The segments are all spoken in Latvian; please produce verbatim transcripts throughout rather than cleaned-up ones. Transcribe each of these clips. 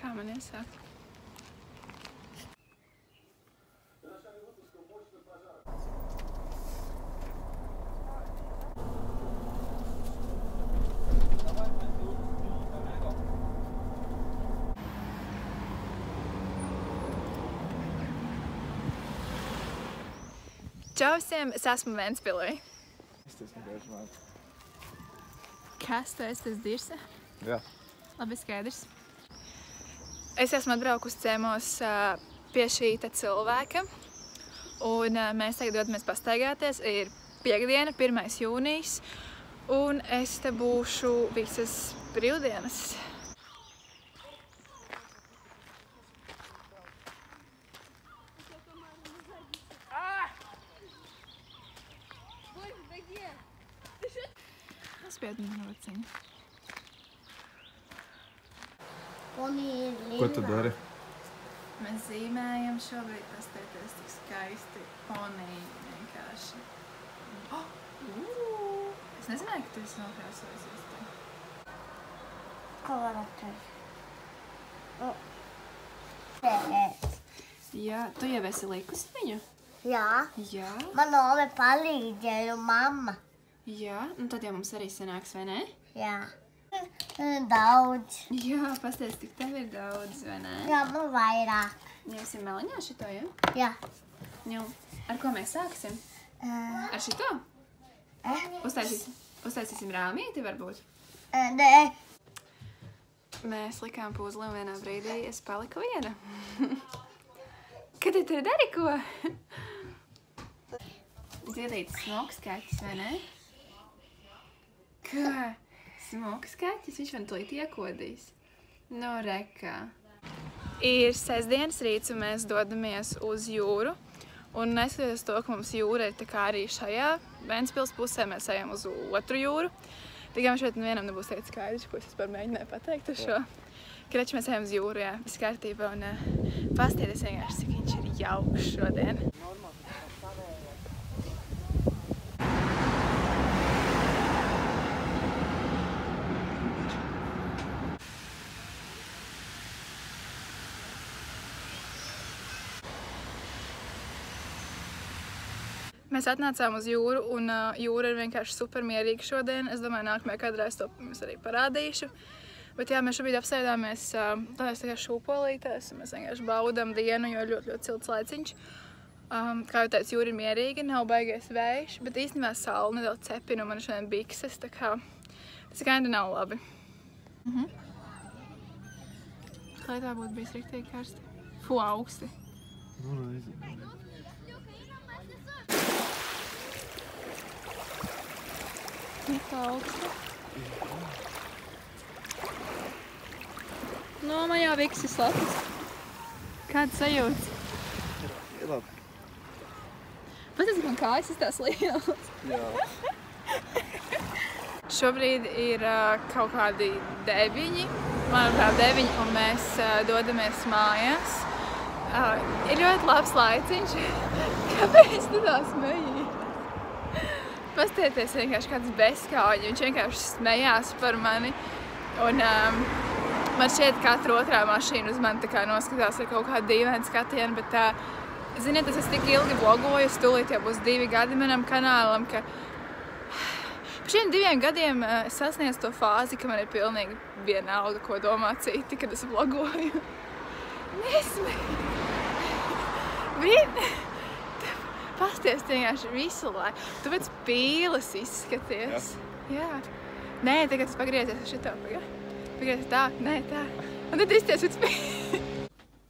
Kā man iesākt? Čau visiem, es esmu Ventspilī. Es esmu Gaižmāte. Kas tu esi, tas Dirse? Jā. Labi, skaidrs. Es esmu atbraukusi ciemos pie šī te cilvēka. Un mēs tagad dodamies pastaigāties. Ir piekdiena, pirmais jūnijas. Un es te būšu visas brīvdienas. Spiedni man rociņu. Ko tu dari? Mēs zīmējam šobrīd, pastieties tik skaisti poniji vienkārši. Oh! Uuuu! Es nezināju, ka tu esi nokrāsojusies te. Ko var atrast? Pēc. Jā, tu jau esi likusi viņu? Jā. Jā. Man ome palīdzēja mamma. Jā, un tad jau mums arī sanāks, vai ne? Jā. Daudz. Jā, pasties, tik tev ir daudz, vai ne? Jā, man vairāk. Ņemsim meliņā šito, ja? Jā. Jā. Ar ko mēs sāksim? Uh, Ar šito? eh? Uztaisīsim, uztaisīsim rāmīti, varbūt? Uh, nē. Mēs likām puzli un vienā brīdī es paliku viena. Kad tu tur dari ko? Dziedītas smoks kaķis, vai ne? Kā? Smoks kaķis? Viņš man tulīt iekodīs. No rekā. Ir sestdienas rīts un mēs dodamies uz jūru. Un neskatoties to, ka mums jūra ir tā kā arī šajā Ventspils pusē, mēs ejam uz otru jūru. Tikai man šeit vienam nebūs teikt skaidrs, ko es vispār mēģināju pateikt ar šo. Kreči mēs ejam uz jūru, jā, viss kārtībā. Un uh, pastieties vienkārši, cik viņš ir jauks šodien. Mēs atnācām uz jūru, un uh, jūra ir vienkārši supermierīga šodien. Es domāju, nākamajā kadrā es to jums arī parādīšu. Bet jā, mēs šobrīd apsēdāmies uh, tādās tā kā šūpolītēs, un mēs vienkārši baudam dienu, jo ļoti, ļoti silts laiciņš. Um, kā jau teicu, jūra ir mierīga, nav baigais vējš, bet īstenībā saule nedaudz cepina, un man šodien bikses, tā kā tas kinda nav labi. Mhm. Lai tā būtu bijis riktīgi karsti. Fu, augsti. Nu, nezinu. Nika augsta. Nu, man jau viksis lapas. Kāds sajūts? Ir labi. Paties, man kājas ir tās lielas. Jā. Šobrīd ir uh, kaut kādi deviņi, manuprāt deviņi, un mēs uh, dodamies mājās. Uh, ir ļoti labs laiciņš. Kāpēc tu tā smejies? Pastieties vienkārši kāds bezkauļi, viņš vienkārši smējās par mani. Un um, man šķiet, katra otrā mašīna uz mani tā kā noskatās ar kaut kādu dīvainu skatienu, bet tā, ziniet, es tik ilgi blogoju, stulīt jau būs divi gadi manam kanālam, ka par šiem diviem gadiem uh, es sasniedzu to fāzi, ka man ir pilnīgi vienalga, ko domā citi, kad es blogoju. Nesmēj! Vien... Pasties vienkārši visu laiku. Tu pēc pīles izskaties. Jā. Jā. Nē, tagad es pagriezies ar šito. Pagriezies tā, nē, tā. Un tad izties pēc pīles.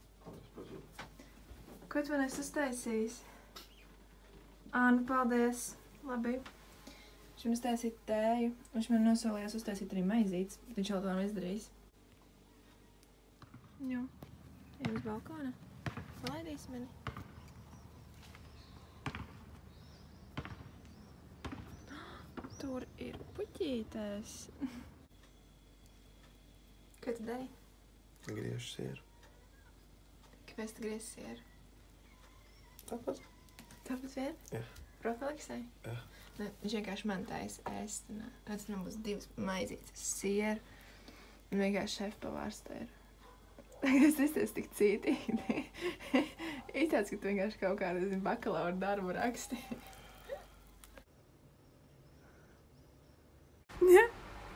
Ko tu man esi uztaisījis? Ā, nu paldies. Labi. Viņš man uztaisīja tēju. Viņš man nosolījās uztaisīt arī maizītes, bet viņš vēl to nav izdarījis. Jo. Ejam uz balkona. Palaidīs mani. Tur ir puķītes. Ko tu dari? Griežu sieru. Kāpēc tu griezi sieru? Tāpat? Tāpat vien? Jā. Profileksai? Jā. Ne, viņš vienkārši man taisa ēst. Tad man būs divas maizītes sieru. Un vienkārši šefpavārs tā ir. Tas izties tik cītīgi. Ir tāds, ka tu vienkārši kaut kādu, nezinu, bakalaura darbu raksti. Ja?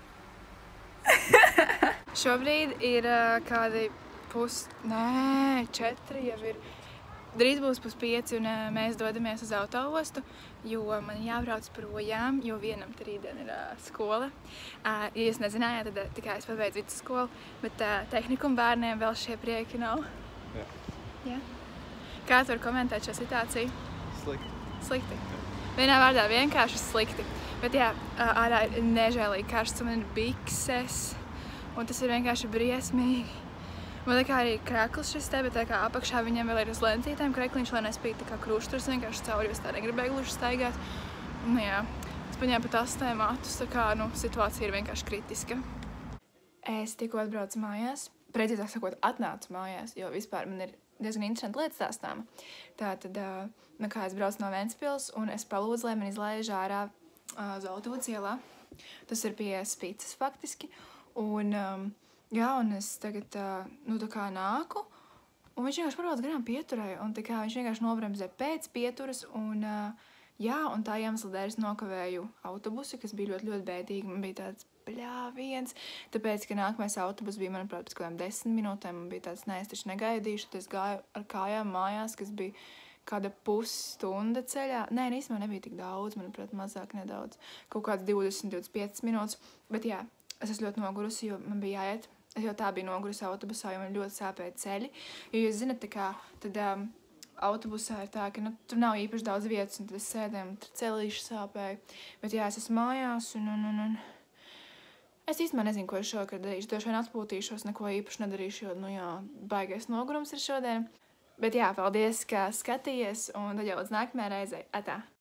Šobrīd ir uh, kādi pus... Nē, četri jau ir. Drīz būs pus pieci, un uh, mēs dodamies uz autoostu, jo man jābrauc projām, jo vienam te rītdien ir uh, skola. Uh, ja jūs nezinājāt, tad uh, tikai es pabeidzu vidusskolu, bet uh, tehnikuma bērniem vēl šie prieki nav. Jā. Ja? Kā tu vari komentēt šo situāciju? Slikti. Slikti. Vienā vārdā vienkārši slikti. Bet jā, uh, ārā ir nežēlīgi karsts, un man ir bikses, un tas ir vienkārši briesmīgi. Man tā kā arī krekls šis te, bet tā kā apakšā viņam vēl ir uz lencītēm krekliņš, lai nespīd tā kā krušturs vienkārši cauri, jo es tā negribēju gluži staigāt. Nu jā, es paņēmu pat astēm matus, tā kā, nu, situācija ir vienkārši kritiska. Es tikko atbraucu mājās, precīzāk sakot, atnācu mājās, jo vispār man ir diezgan interesanti lietas stāstāma. Tātad, nu kā es braucu no Ventspils, un es palūdzu, lai man izlaiž ārā uz Autobudas ielā. Tas ir pie Spīces faktiski, un... Um, Jā, un es tagad, nu, tā kā nāku, un viņš vienkārši parauc garām pieturai, un tā kā viņš vienkārši nobremzē pēc pieturas, un, jā, un tā iemesla dēļ es nokavēju autobusu, kas bija ļoti, ļoti bēdīgi, man bija tāds bļāviens, tāpēc, ka nākamais autobus bija, manuprāt, pēc kādām desmit minūtēm, man bija tāds, nē, es taču negaidīšu, tad es gāju ar kājām mājās, kas bija kāda pusstunda ceļā, nē, īstenībā nebija tik daudz, manuprāt, mazāk nedaudz, kaut kāds divdesmit līdz piecas minūtes, bet jā, es esmu ļoti nogurusi, jo man bija jāiet. Es jau tā biju nogurusi autobusā, jo man ļoti sāpēja ceļi. Jo jūs zinat, tā kā, tad um, autobusā ir tā, ka, nu, tur nav īpaši daudz vietas, un tad es sēdēju, un tur celīši sāpēja. Bet jā, es esmu mājās, un, un, un, un... Es īstenībā nezinu, ko es šovakar darīšu. Droši vien atpūtīšos, neko īpaši nedarīšu, jo, nu jā, baigais nogurums ir šodien. Bet jā, paldies, ka skatījies, un tad jau līdz nākamajai reizei. Atā!